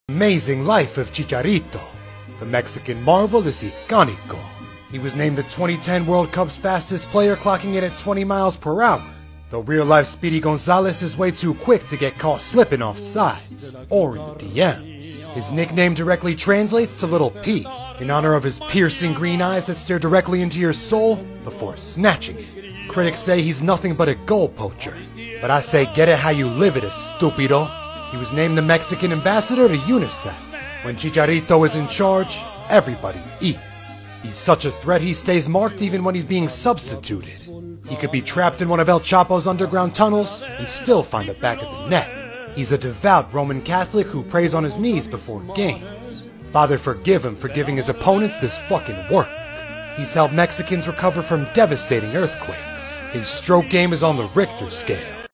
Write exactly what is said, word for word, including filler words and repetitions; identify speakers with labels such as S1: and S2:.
S1: Amazing life of Chicharito. The Mexican marvel is icónico. He was named the twenty ten World Cup's fastest player, clocking in at twenty miles per hour. Though real-life Speedy Gonzalez is way too quick to get caught slipping off sides, or in the D Ms. His nickname directly translates to Little P, in honor of his piercing green eyes that stare directly into your soul before snatching it. Critics say he's nothing but a goal poacher, but I say get it how you live it, estúpido. He was named the Mexican ambassador to UNICEF. When Chicharito is in charge, everybody eats. He's such a threat he stays marked even when he's being substituted. He could be trapped in one of El Chapo's underground tunnels and still find the back of the net. He's a devout Roman Catholic who prays on his knees before games. Father forgive him for giving his opponents this fucking work. He's helped Mexicans recover from devastating earthquakes. His stroke game is on the Richter scale.